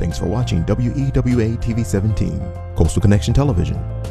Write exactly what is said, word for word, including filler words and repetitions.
Thanks for watching W E W A T V seventeen, Coastal Connection Television.